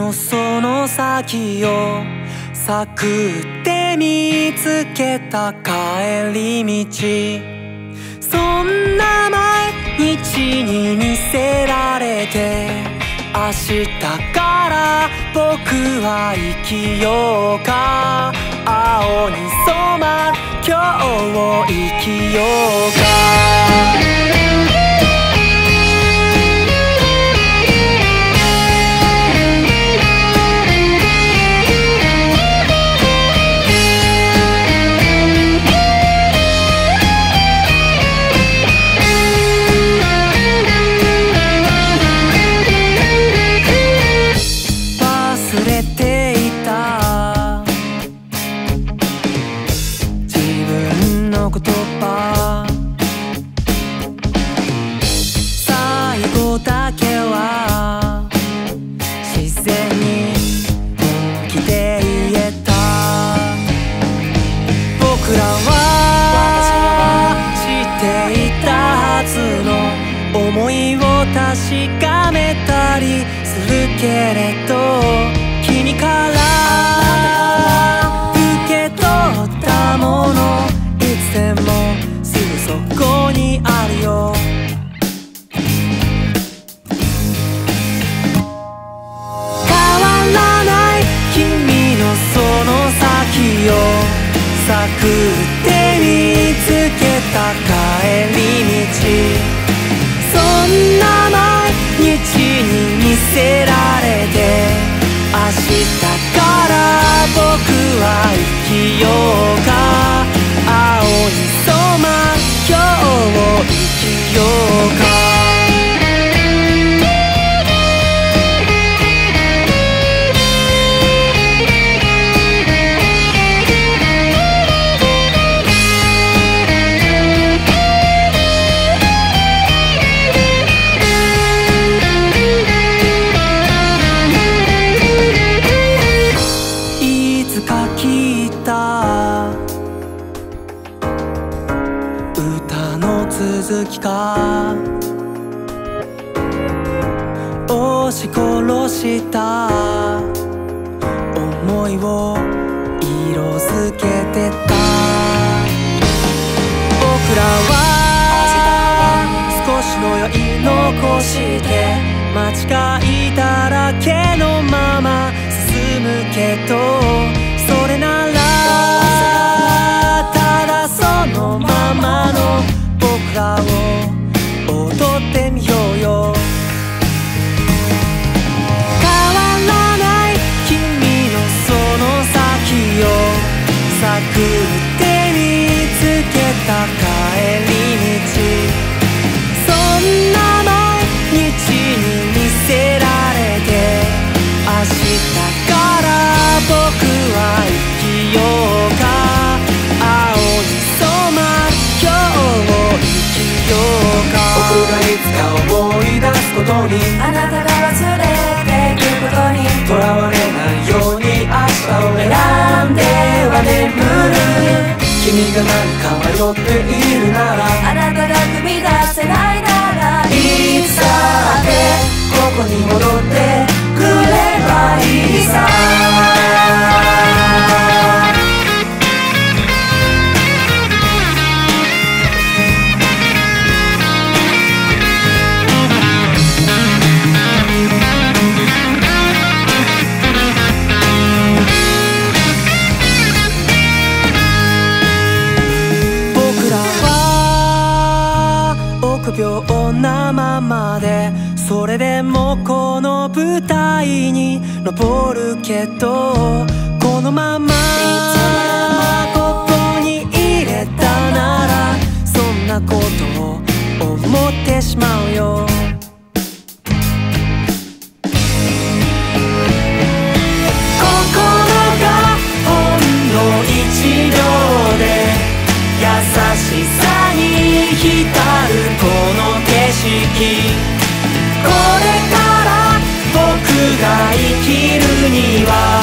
のその先を探って見つけた帰り道、そんな毎日に見せられて、明日から僕は生きようか、青に染まる今日を生きようか。最後だけは自然に本気で言えた。僕らは知っていたはずの思いを確かめたりするけれど、君から受け取ったものいつでもすぐそこにあるよ。変わらない君のその先を探って見つけた帰り道、そんな毎日に見せられて、明日から僕は生きようか、青に染まる今日を生きようか。いつか聞いた歌の続きか、押し殺した思いを色づけてた。僕らは少しの酔い残して間違いだらけのまま進むけど、それならただそのままの僕らを踊ってみようよ。変わらない君のその先を探って見つけた帰り道、そんな毎日に見せられて、明日から僕は生きようか、青に染まる今日を生きようか。僕がいつか思い出すことに、 あなたが忘れていくことに、 とらわれないように明日を選んでは眠る。君が何か迷っているなら、 あなたが踏み出せないなら、 いつだってここに戻ってくればいいさ。僕らは臆病なままで、それでもこの舞台に登るけど、このままここに入れたなら、そんなことを思ってしまうよ。心がほんの1秒で優しさに浸るこの景色、これから僕が生きるには